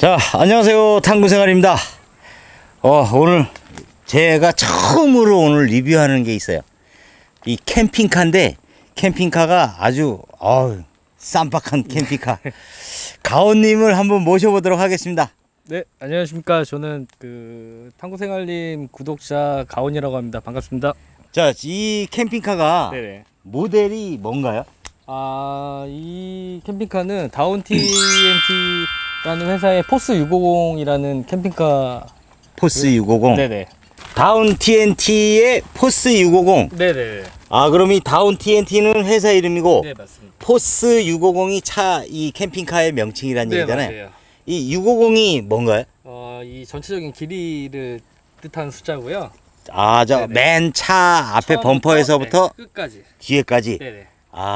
자, 안녕하세요. 탐구생활입니다. 오늘 제가 처음으로 오늘 리뷰하는 게 있어요. 이 캠핑카인데 캠핑카가 아주 쌈박한 캠핑카. 가온님을 한번 모셔보도록 하겠습니다. 네, 안녕하십니까. 저는 탐구생활님 구독자 가온이라고 합니다. 반갑습니다. 자, 이 캠핑카가 네네. 모델이 뭔가요? 이 캠핑카는 다운 TNT라는 회사의 포스 650이라는 캠핑카. 포스 650. 네네. 다운 TNT의 포스 650. 네네. 그럼 이 다운 TNT는 회사 이름이고, 네, 맞습니다. 포스 650이 이 캠핑카의 명칭이라는 네, 얘기잖아요. 맞아요. 이 650이 뭔가요? 이 전체적인 길이를 뜻하는 숫자고요. 맨 차 앞에 처음부터, 범퍼에서부터 끝까지. 뒤에까지. 네네.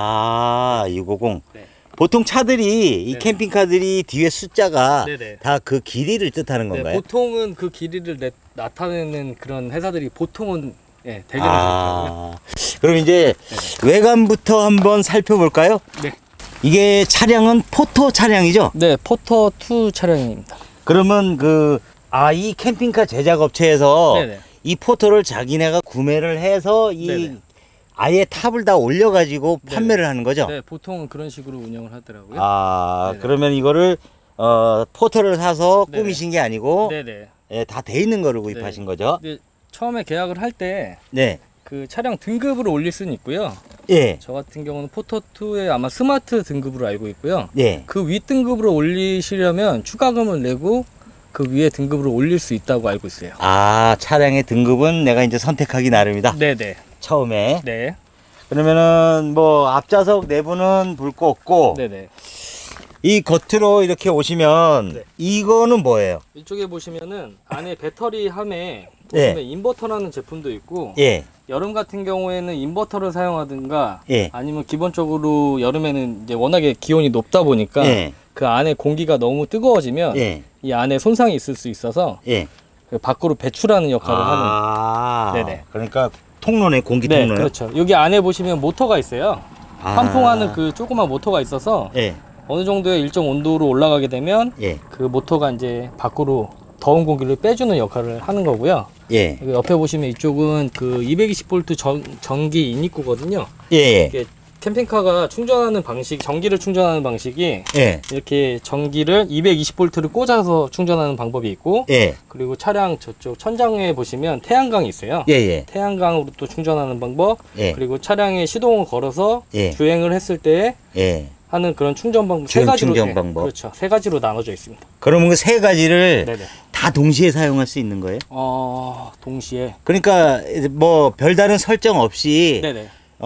650. 네. 보통 차들이 이 네네. 캠핑카들이 뒤에 숫자가 네네. 다 그 길이를 뜻하는 네, 건가요? 보통은 그 길이를 나타내는 그런 회사들이 보통은 대개는 그렇더라고요. 그럼 이제 외관부터 한번 살펴볼까요? 네. 이게 차량은 포터 차량이죠? 네, 포터2 차량입니다. 그러면 이 캠핑카 제작 업체에서 네네. 이 포터를 자기네가 구매를 해서 네네. 아예 탑을 다 올려가지고 네네. 판매를 하는 거죠? 네, 보통은 그런 식으로 운영을 하더라고요. 네네. 그러면 이거를 포터를 사서 네네. 꾸미신 게 아니고 네네. 다 돼 있는 거를 구입하신 거죠? 근데 처음에 계약을 할 때 네. 그 차량 등급으로 올릴 수는 있고요. 예. 저 같은 경우는 포터2의 아마 스마트 등급으로 알고 있고요. 예. 그 위 등급으로 올리시려면 추가금을 내고 그 위에 등급으로 올릴 수 있다고 알고 있어요. 차량의 등급은 내가 이제 선택하기 나름이다. 네네. 처음에. 네. 그러면은 앞좌석 내부는 불 껐고 네네. 이 겉으로 이렇게 오시면 네. 이거는 뭐예요? 이쪽에 보시면은 안에 배터리 함에 네. 보시면 인버터라는 제품도 있고 예. 여름 같은 경우에는 인버터를 사용하든가 예. 아니면 기본적으로 여름에는 이제 워낙에 기온이 높다 보니까 예. 그 안에 공기가 너무 뜨거워지면 예. 이 안에 손상이 있을 수 있어서 예. 그 밖으로 배출하는 역할을 하는. 네네. 그러니까 통로네, 공기 네, 통로요. 그렇죠. 여기 안에 보시면 모터가 있어요. 환풍하는 그 조그만 모터가 있어서 예. 어느 정도의 일정 온도로 올라가게 되면 예. 그 모터가 이제 밖으로 더운 공기를 빼주는 역할을 하는 거고요. 예. 여기 옆에 보시면 이쪽은 그 220V 전기 인입구거든요. 예. 이게 캠핑카가 충전하는 전기를 충전하는 방식이 예. 이렇게 전기를 220V를 꽂아서 충전하는 방법이 있고, 예. 그리고 차량 저쪽 천장에 보시면 태양광이 있어요. 예. 태양광으로 또 충전하는 방법, 예. 그리고 차량에 시동을 걸어서 예. 주행을 했을 때 예. 하는 그런 충전 방법 세 주행 가지로 충전 방법. 그렇죠. 세 가지로 나눠져 있습니다. 그러면 그 세 가지를 네네. 다 동시에 사용할 수 있는 거예요? 동시에. 그러니까 별다른 설정 없이 네네.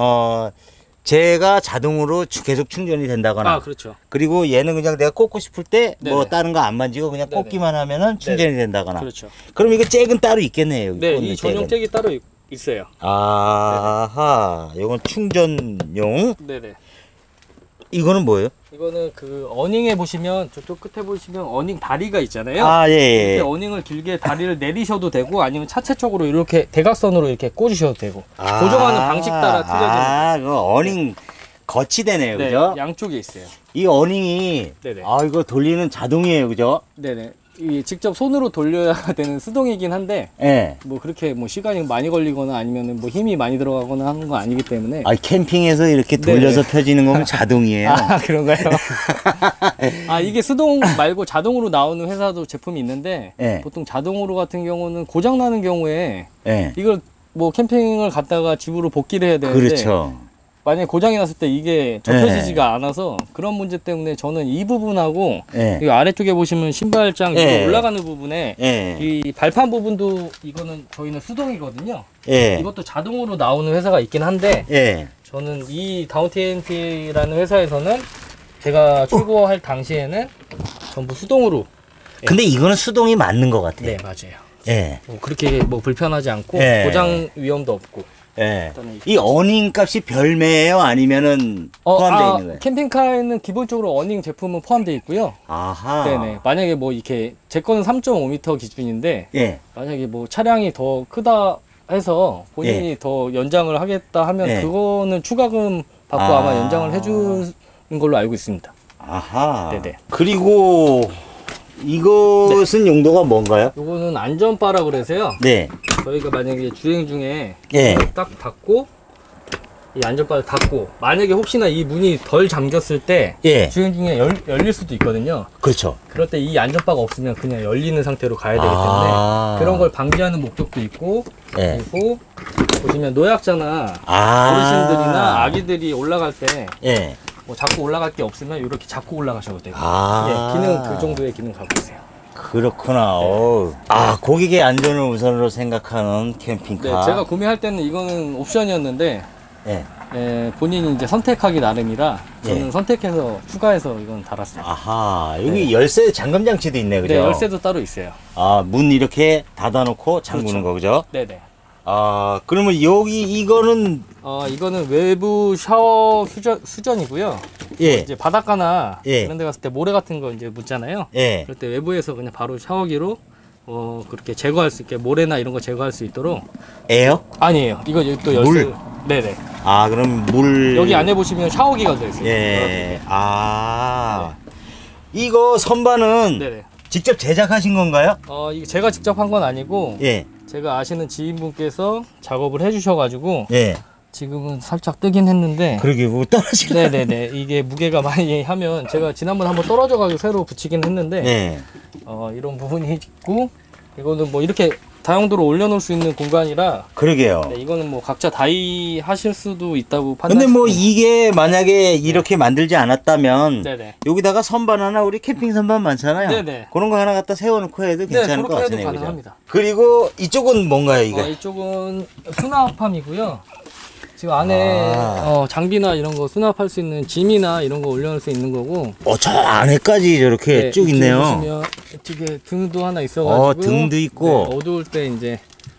제가 자동으로 계속 충전이 된다거나 그렇죠. 그리고 얘는 그냥 내가 꽂고 싶을 때 네네. 다른 거 안 만지고 그냥 네네. 꽂기만 하면은 충전이 된다거나. 그렇죠. 그럼 이거 잭은 따로 있겠네요. 여기 네, 꽂는 이 전용 잭은. 잭이 따로 있어요. 이건 충전용. 네네. 이거는 뭐예요? 이거는 그 어닝에 보시면 저쪽 끝에 보시면 어닝 다리가 있잖아요. 예. 이렇게 어닝을 길게 다리를 내리셔도 되고 아니면 차체 쪽으로 이렇게 대각선으로 이렇게 꽂으셔도 되고 고정하는 방식 따라 틀려지는. 그 어닝 거치대네요, 네, 그죠? 양쪽에 있어요. 이 어닝이 네네. 이거 돌리는 자동이에요, 그죠? 네네. 이 직접 손으로 돌려야 되는 수동이긴 한데 예. 뭐 그렇게 뭐 시간이 많이 걸리거나 아니면은 뭐 힘이 많이 들어가거나 하는 건 아니기 때문에. 캠핑에서 이렇게 돌려서 네네. 펴지는 거면 자동이에요. 그런가요? 이게 수동 말고 자동으로 나오는 회사도 제품이 있는데 예. 보통 자동으로 같은 경우는 고장 나는 경우에 예. 이걸 뭐 캠핑을 갔다가 집으로 복귀를 해야 되는데 그렇죠. 만약에 고장이 났을 때 이게 접혀지지가 않아서 그런 문제 때문에 저는 이 부분하고 예. 이 아래쪽에 보시면 신발장 예. 위로 올라가는 부분에 예. 이 발판 부분도 이거는 저희는 수동이거든요. 예. 이것도 자동으로 나오는 회사가 있긴 한데 예. 저는 이 다운 TNT라는 회사에서는 제가 출고할 당시에는 전부 수동으로. 근데 이거는 수동이 맞는 것 같아요. 네, 맞아요. 예. 뭐 그렇게 뭐 불편하지 않고 예. 고장 위험도 없고. 예. 이 어닝 값이 별매예요? 아니면은 포함되어 있는 거예요? 캠핑카에는 기본적으로 어닝 제품은 포함되어 있고요. 네네. 만약에 뭐 이렇게 제 거는 3.5m 기준인데 예. 만약에 뭐 차량이 더 크다 해서 본인이 더 연장을 하겠다 하면 그거는 추가금 받고 아마 연장을 해주는 걸로 알고 있습니다. 아하. 네네. 그리고 이것은 용도가 뭔가요? 요거는 안전바라 그래서요. 네. 저희가 만약에 주행 중에 예. 문을 딱 닫고 이 안전바를 닫고 만약에 혹시나 이 문이 덜 잠겼을 때 예. 주행 중에 열릴 수도 있거든요. 그렇죠. 그럴 때 이 안전바가 없으면 그냥 열리는 상태로 가야 되기 때문에 아. 그런 걸 방지하는 목적도 있고 예. 그리고 보시면 노약자나 아. 어르신들이나 아기들이 올라갈 때 예. 뭐 자꾸 올라갈 게 없으면 이렇게 잡고 올라가셔도 되고 아. 예, 기능 그 정도의 기능 갖고 있어요. 그렇구나. 어우. 아, 고객의 안전을 우선으로 생각하는 네, 캠핑카. 제가 구매할 때는 이거는 옵션이었는데 예. 본인이 이제 선택하기 나름이라 저는 예. 선택해서 추가해서 이건 달았어요. 아하. 여기 열쇠 잠금 장치도 있네, 그죠? 네, 열쇠도 따로 있어요. 아, 문 이렇게 닫아놓고 잠그는 거, 그죠? 네네. 아, 그러면 여기 이거는 이거는 외부 샤워 수전이고요. 예. 이제 바닷가나 예. 이런 데 갔을 때 모래 같은 거 이제 묻잖아요. 예. 그럴 때 외부에서 그냥 바로 샤워기로 그렇게 제거할 수 있게 모래나 이런 거 제거할 수 있도록. 에어? 아니에요. 이거 여기 또 열쇠. 물? 네네. 아, 그럼 물 여기 안에 보시면 샤워기가 들어있어요. 예. 아. 이거 선반은 네네. 직접 제작하신 건가요? 이거 제가 직접 한 건 아니고 예. 제가 아시는 지인분께서 작업을 해주셔가지고 예. 지금은 살짝 뜨긴 했는데. 그러게 뭐 떨어지네. 네네네. 이게 무게가 많이 하면 제가 지난번에 한번 떨어져가지고 새로 붙이긴 했는데 네. 이런 부분이 있고 이거는 뭐 이렇게 다용도로 올려놓을 수 있는 공간이라 그러게요. 네, 이거는 뭐 각자 다이 하실 수도 있다고 근데 판단. 뭐 이게 만약에 이렇게 만들지 않았다면 네네. 여기다가 선반 하나 우리 캠핑 선반 많잖아요. 네네. 그런 거 하나 갖다 세워놓고 해도 괜찮을 것 그렇게 해도 같으네요. 그죠? 가능합니다. 그리고 이쪽은 뭔가요, 이거? 이쪽은 수납함이고요. 지금 안에 장비나 이런 거 수납할 수 있는 짐이나 이런 거 올려놓을 수 있는 거고. 저 안에까지 이렇게 쭉 이쪽에 있네요. 보시면 이쪽에 등도 하나 있어가지고. 등도 있고. 네, 어두울 때 이제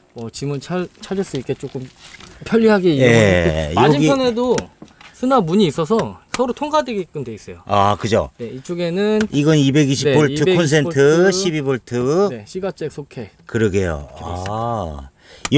짐을 찾을 수 있게 조금 편리하게 예, 이용하고. 맞은편에도 수납 문이 있어서 서로 통과되게끔 돼 있어요. 아, 그죠? 네, 이쪽에는 이건 220V 220V, 콘센트 12V. 네, 시가잭 소켓. 그러게요. 아.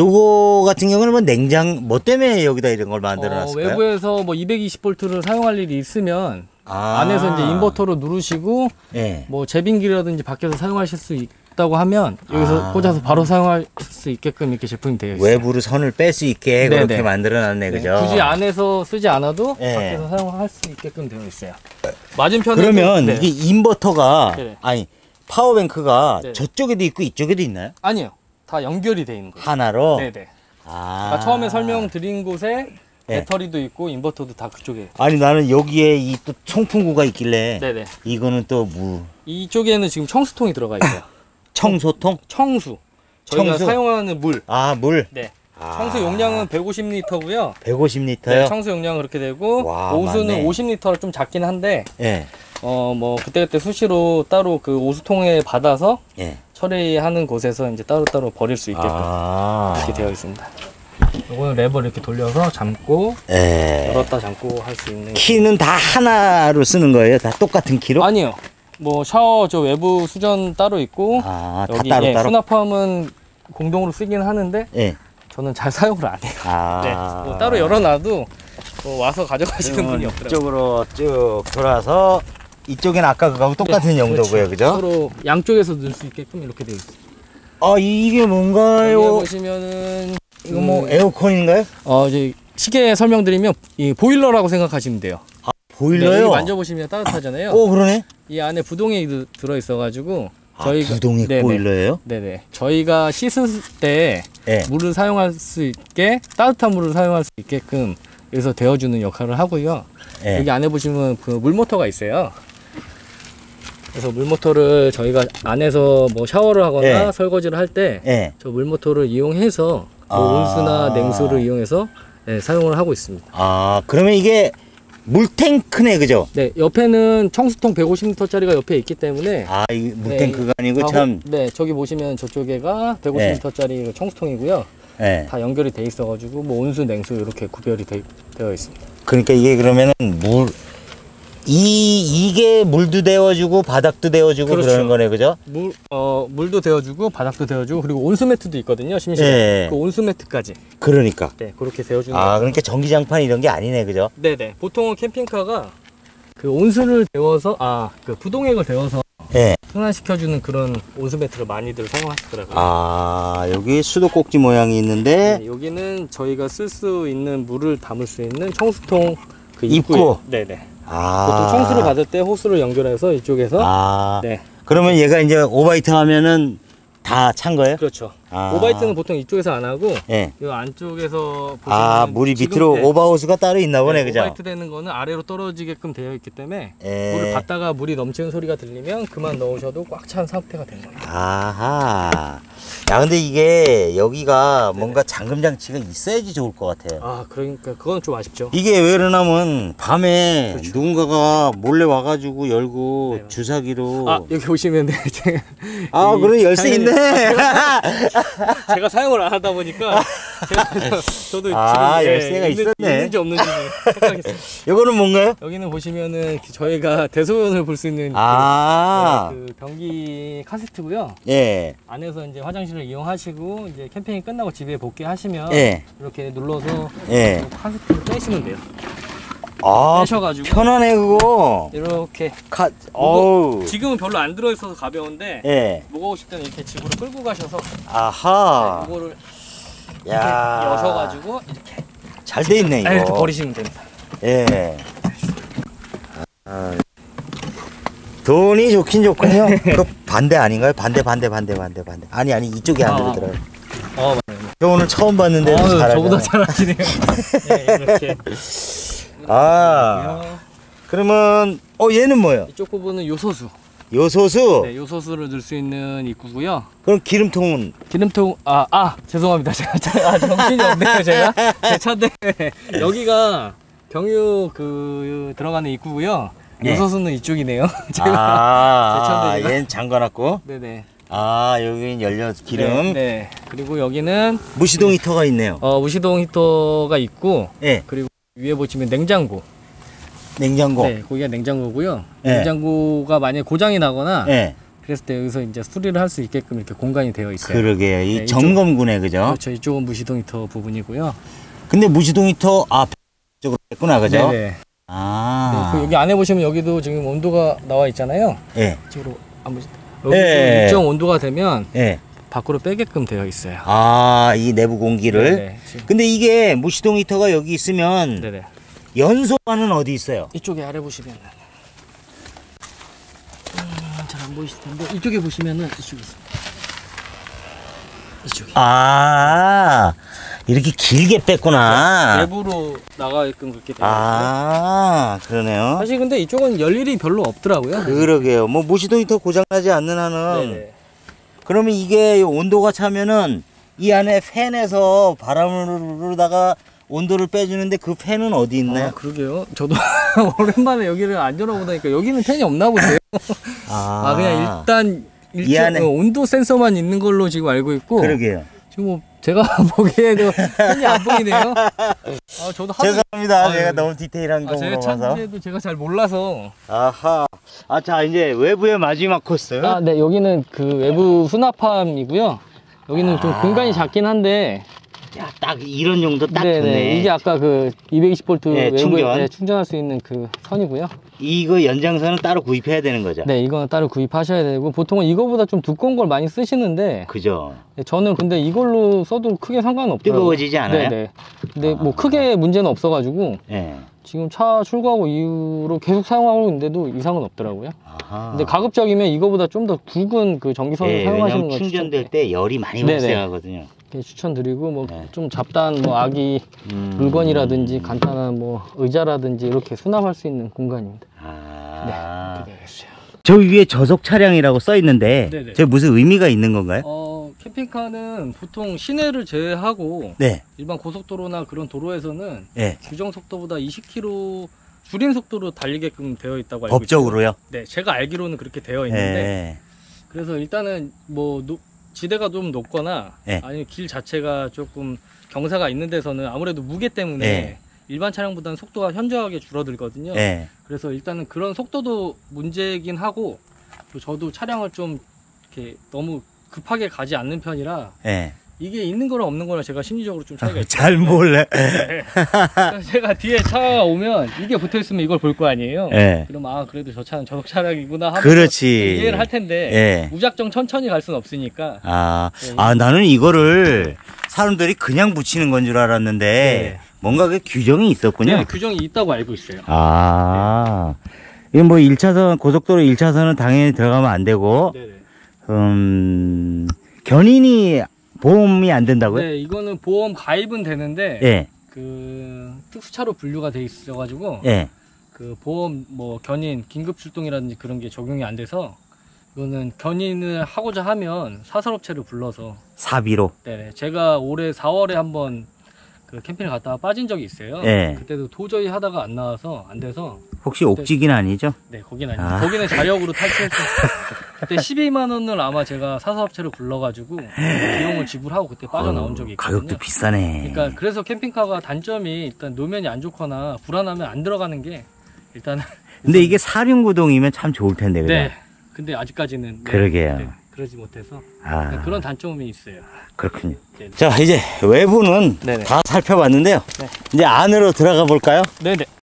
요거 같은 경우는 뭐 냉장 뭐 때문에 여기다 이런 걸 만들어 놨을까요? 외부에서 뭐 220V를 사용할 일이 있으면 안에서 이제 인버터로 누르시고 예. 뭐 제빙기라든지 밖에서 사용하실 수 있다고 하면 여기서 꽂아서 바로 사용할 수 있게끔 이렇게 제품이 되어 있어요. 외부로 선을 뺄 수 있게 네네. 그렇게 만들어 놨네. 그죠? 굳이 안에서 쓰지 않아도 예. 밖에서 사용할 수 있게끔 되어 있어요. 맞은편에 그러면 이게 인버터가 네네. 아니 파워뱅크가 네네. 저쪽에도 있고 이쪽에도 있나요? 아니요. 다 연결이 돼 있는 거예요. 하나로? 네네. 아. 그러니까 처음에 설명드린 곳에 네. 배터리도 있고 인버터도 다 그쪽에. 아니 나는 여기에 이 또 송풍구가 있길래 네네. 이거는 또 뭐 이쪽에는 지금 청수통이 들어가 있어요. 청소통? 청수. 저희가 청수? 사용하는 물. 아, 물. 네. 아. 청수 용량은 150리터고요. 150리터요? 네, 청수 용량은 그렇게 되고 와, 오수는 맞네. 50리터로 좀 작긴 한데 예. 뭐 그때그때 수시로 따로 그 오수통에 받아서 예. 처리하는 곳에서 이제 따로따로 버릴 수 있게끔 아. 이렇게 되어 있습니다. 요거는 레버를 이렇게 돌려서 잠고 예. 열었다 잠고 할 수 있는. 키는 다 하나로 쓰는 거예요? 다 똑같은 키로? 아니요. 뭐 샤워 저 외부 수전 따로 있고 아, 다 여기 따로 따로? 수납함은 공동으로 쓰긴 하는데 예. 저는 잘 사용을 안 해요. 아. 네. 뭐 따로 열어놔도 와서 가져가시는 분이 없더라고요. 이쪽으로 쭉 돌아서 이쪽에는 아까 그거하고 똑같은 네, 용도고요, 그렇죠. 그죠? 서로 양쪽에서 넣을 수 있게끔 이렇게 되어 있어요. 이게 여기 뭔가요? 보시면은 이거 뭐 에어컨인가요? 이제 시계 설명드리면 이 보일러라고 생각하시면 돼요. 네, 보일러요? 여기 만져보시면 따뜻하잖아요. 그러네. 이 안에 부동액이 들어 있어가지고 저희가 부동액 네네. 보일러예요? 네네. 저희가 씻을 때 예. 물을 사용할 수 있게 따뜻한 물을 사용할 수 있게끔 여기서 데워주는 역할을 하고요. 예. 여기 안에 보시면 그 물모터가 있어요. 그래서 물모터를 저희가 안에서 뭐 샤워를 하거나 예. 설거지를 할 때 저 예. 물모터를 이용해서 뭐 온수나 냉수를 이용해서 사용을 하고 있습니다. 그러면 이게 물탱크네, 그죠? 네, 옆에는 청수통 150리터짜리가 옆에 있기 때문에 이 물탱크가 아니고 참. 네, 저기 보시면 저쪽에가 150리터짜리 청수통이고요. 예. 다 연결이 돼 있어가지고 뭐 온수, 냉수 이렇게 구별이 되어 있습니다. 그러니까 이게 그러면은 이게 물도 데워주고 바닥도 데워주고 그렇죠. 그러는 거네, 그죠? 물도 데워주고 바닥도 데워주고 그리고 온수 매트도 있거든요, 심심해. 예. 그 온수 매트까지. 그러니까. 네, 그렇게 데워주는. 그러니까 전기장판 이런 게 아니네, 그죠? 네네. 보통은 캠핑카가 그 온수를 데워서 그 부동액을 데워서 예. 순환시켜주는 그런 온수매트를 많이들 사용하시더라고요. 아, 여기 수도꼭지 모양이 있는데 네, 여기는 저희가 쓸 수 있는 물을 담을 수 있는 청수통 그 입구. 네네. 아. 보통 청수를 받을 때 호스를 연결해서 이쪽에서 아. 네. 그러면 얘가 이제 오바이트 하면은 다 찬 거예요? 그렇죠. 아. 오바이트는 보통 이쪽에서 안 하고 예. 이 안쪽에서 아, 보시면은 물이 지금, 밑으로 네, 오버호스가 따로 있나 보네, 그죠? 오바이트 되는 거는 아래로 떨어지게끔 되어 있기 때문에 예. 물을 받다가 물이 넘치는 소리가 들리면 그만 넣으셔도 꽉 찬 상태가 되는 겁니다. 아하. 야, 근데 이게 여기가 뭔가 잠금 장치가 있어야지 좋을 것 같아요. 아, 그러니까 그건 좀 아쉽죠. 이게 왜 그러냐면 밤에 그렇죠. 누군가가 몰래 와가지고 열고 네. 주사기로. 아, 여기 보시면 제가 아, 그래 열쇠 있네. 제가 사용을 안 하다 보니까 저도 아, 지금 열쇠가 있었네. 있는지 없는지 생각했어요. 이거는 뭔가요? 여기는 보시면은 저희가 대소변을 볼 수 있는 아, 그 변기 카세트고요. 예, 안에서 이제 화장실을 이용하시고 이제 캠핑이 끝나고 집에 복귀하시면 예, 이렇게 눌러서 예. 카세트를 빼시면 돼요. 아, 빼셔가지고 편하네 그거. 이렇게 어우, 지금은 별로 안 들어있어서 가벼운데 예, 무거우실 때는 이렇게 집으로 끌고 가셔서 아하. 이거를 이렇게 야, 여셔가지고 이렇게 잘 돼 있네 이거. 이렇게 버리시면 됩니다. 예. 아, 돈이 좋긴 좋군요. 그 반대 아닌가요? 반대. 아니 이쪽에 안 들어요. 맞아요. 저 오늘 처음 봤는데 저보다 잘하시네요. 네, 이렇게. 아, 그러면 얘는 뭐예요? 이쪽 부분은 요소수. 요소수. 네, 요소수를 넣을 수 있는 입구고요. 그럼 기름통은 기름통 죄송합니다. 제가 정신이 없네요. 제가 제 차인데 여기가 경유 들어가는 입구고요. 네. 요소수는 이쪽이네요. 제가 제 차인데 얘는 잠가놨고. 네네. 아, 여기는 열려 기름. 네. 그리고 여기는 무시동 히터가 있네요. 무시동 히터가 있고, 예. 그리고 위에 보시면 냉장고. 냉장고. 네, 거기가 냉장고고요. 네. 냉장고가 만약에 고장이 나거나 예. 그랬을 때 여기서 이제 수리를 할 수 있게끔 이렇게 공간이 되어 있어요. 그러게요. 이 네, 점검구네, 그죠? 그렇죠. 이쪽은 무시동 히터 부분이고요. 근데 무시동 히터 쪽으로 했구나, 그죠? 네네. 아. 네, 여기 안에 보시면 여기도 지금 온도가 나와 있잖아요. 예. 이쪽으로 한번 여기 예. 일정 온도가 되면 예. 밖으로 빼게끔 되어 있어요. 아, 이 내부 공기를. 네네. 지금. 근데 이게 무시동 히터가 여기 있으면 네네. 연소관은 어디 있어요? 이쪽에 아래 보시면 잘 안 보이실 텐데 이쪽에 보시면은 이쪽에 있습니다. 이쪽에. 아, 이렇게 길게 뺐구나. 내부로 나가게끔 그렇게 되어 있어요. 아, 그러네요. 사실 근데 이쪽은 열 일이 별로 없더라고요. 그러게요. 뭐 무시동 히터 고장나지 않는 한은. 네네. 그러면 이게 온도가 차면은 이 안에 팬에서 바람으로다가 온도를 빼주는데 그 팬은 어디 있나요? 그러게요. 저도 오랜만에 여기를 안 열어보다니까 여기는 팬이 없나 보세요. 그냥 일단 이 안에 온도 센서만 있는 걸로 지금 알고 있고. 그러게요. 지금 뭐 제가 보기에도 팬이 안 보이네요. 저도 죄송합니다. 제가 너무 디테일한 거 제가 물어봐서. 차인지도 제가 잘 몰라서. 아하. 자 이제 외부의 마지막 코스. 네, 여기는 그 외부 수납함이고요. 여기는 좀 공간이 작긴 한데. 야, 딱 이런 용도 딱 네네. 좋네. 이게 아까 그 220V 네, 외부에 충전할 수 있는 그 선이고요. 이거 연장선은 따로 구입해야 되는 거죠? 네, 이거는 따로 구입하셔야 되고 보통은 이거보다 좀 두꺼운 걸 많이 쓰시는데 그죠. 저는 근데 이걸로 써도 크게 상관은 없더라고요. 뜨거워지지 않아요? 네네. 근데 뭐 크게 문제는 없어가지고 네. 지금 차 출고하고 이후로 계속 사용하고 있는데도 이상은 없더라고요. 아하. 근데 가급적이면 이거보다 좀 더 굵은 그 전기선을 사용하시는 왜냐면 걸 충전될 때 열이 많이 네네. 발생하거든요. 추천드리고 뭐 네. 좀 잡다한 뭐 아기 물건이라든지 간단한 뭐 의자라든지 이렇게 수납할 수 있는 공간입니다. 네, 그렇게 되겠어요. 저 위에 저속 차량이라고 써 있는데 네네. 저 무슨 의미가 있는 건가요? 캠핑카는 보통 시내를 제외하고 네. 일반 고속도로나 그런 도로에서는 네. 규정 속도보다 20km 줄인 속도로 달리게끔 되어 있다고 알고 법적으로요? 있어요. 네, 제가 알기로는 그렇게 되어 있는데 네. 그래서 일단은 뭐 지대가 좀 높거나 네. 아니면 길 자체가 조금 경사가 있는 데서는 아무래도 무게 때문에 네. 일반 차량보다는 속도가 현저하게 줄어들거든요. 네. 그래서 일단은 그런 속도도 문제이긴 하고 또 저도 차량을 좀 이렇게 너무 급하게 가지 않는 편이라 네. 이게 있는 거랑 없는 거랑 제가 심리적으로 좀 차이가 있죠. 잘 몰래. 그래서 제가 뒤에 차가 오면 이게 붙어 있으면 이걸 볼 거 아니에요. 예. 그럼 아 그래도 저 차는 저속 차량이구나 하면서 그렇지. 이해를 할 텐데 예. 무작정 천천히 갈 수는 없으니까. 나는 이거를 사람들이 그냥 붙이는 건 줄 알았는데 네. 뭔가 그 규정이 있었군요. 네, 규정이 있다고 알고 있어요. 이건 뭐 1차선, 고속도로 1차선은 당연히 들어가면 안 되고, 네네. 견인이 보험이 안 된다고요? 네, 이거는 보험 가입은 되는데 예, 그 특수차로 분류가 돼 있어가지고 예. 그 보험 뭐 견인 긴급 출동이라든지 그런 게 적용이 안 돼서 이거는 견인을 하고자 하면 사설업체를 불러서 사비로. 네네 제가 올해 4월에 한번 그 캠핑을 갔다가 빠진 적이 있어요. 예. 그때도 도저히 하다가 안 나와서 안 돼서 혹시 옥지기는 아니죠? 네 거기는 아니에요. 거기는 자력으로 탈출했어요. 그때 12만 원을 아마 제가 사설업체를 불러가지고 비용을 지불하고 그때 빠져나온 적이 있거든요. 가격도 비싸네. 그러니까 그래서 캠핑카가 단점이 일단 노면이 안 좋거나 불안하면 안 들어가는 게 일단은 근데 이게 사륜구동이면 참 좋을 텐데, 그죠? 네. 근데 아직까지는 네, 그러게요. 네, 그러지 못해서 아, 그런 단점이 있어요. 그렇군요. 네. 자, 이제 외부는 네네. 다 살펴봤는데요. 네. 이제 안으로 들어가 볼까요? 네네.